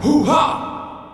Hoo-ha!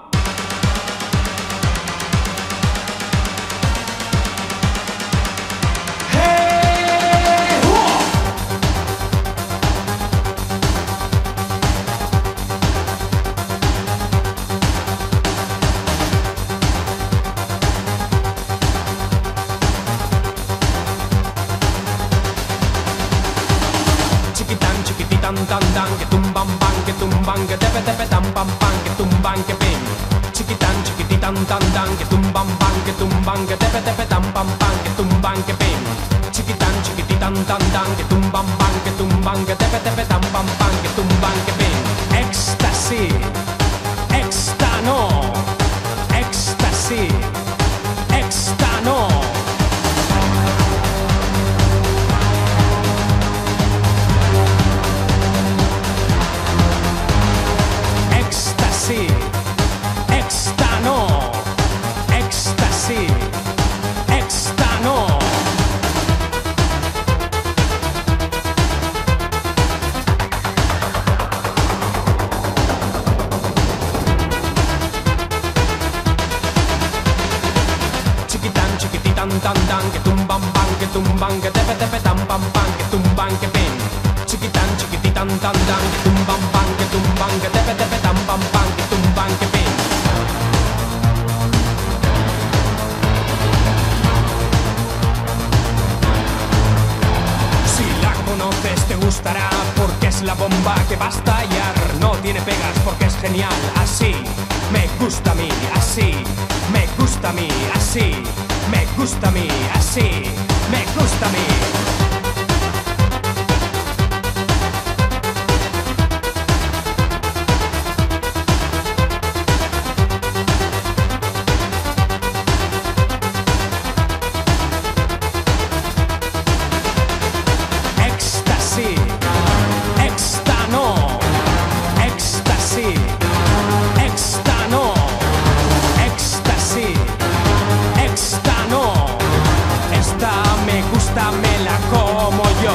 Chiquititan tan tan que tumban que tepe tepe tan pam pam que tumban que ping. Chiquititan tan tan que tumban que tepe tepe tan pam pam que tumban que ping. Chiquititan tan tan que tumban que tepe tepe tan pam pam que tumban que ping. Éxtasis, éxtano, éxtasis, éxtano. Éxtano, éxtasis, éxtano. Chiquititan tan tan que tumban que tepe tepe tan pam pam que tumban que ping. Chiquititan tan tan que tumban que tepe tepe tan pam pam que tumban que ping. Si la conoces te gustará porque es la bomba que va a estallar. No tiene pegas porque es genial. Así me gusta a mí, así me gusta a mí, así me gusta a mí, así me gusta a mí. Éxtano, éxtasis, éxtano, éxtasis, éxtano. Esta me gusta, me la como yo.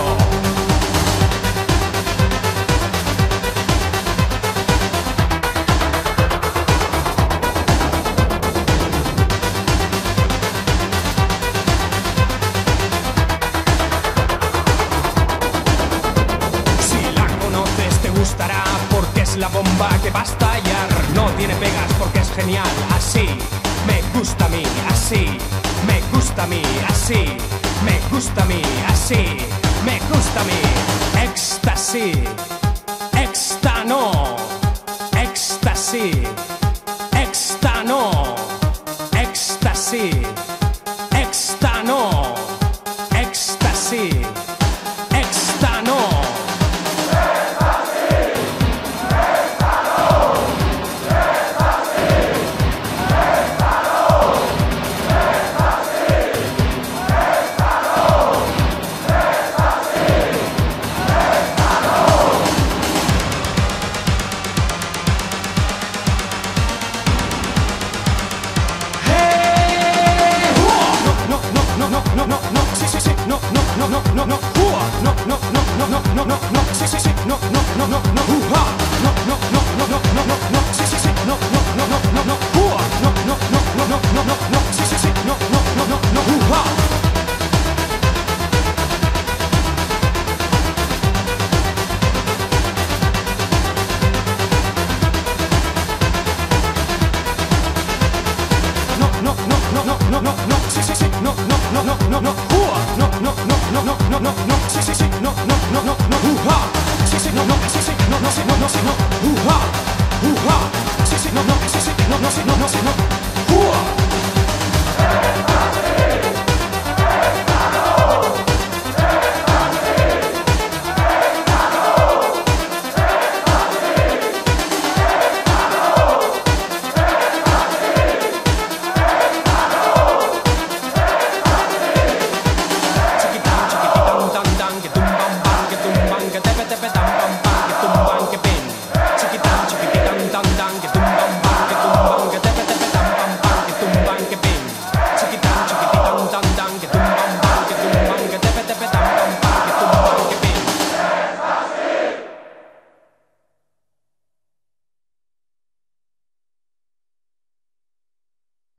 Gustará porque es la bomba que va a estallar. No tiene pegas porque es genial. Así me gusta a mí, así me gusta a mí, así me gusta a mí, así me gusta a mí. Éxtasis, éxtano, éxtasis,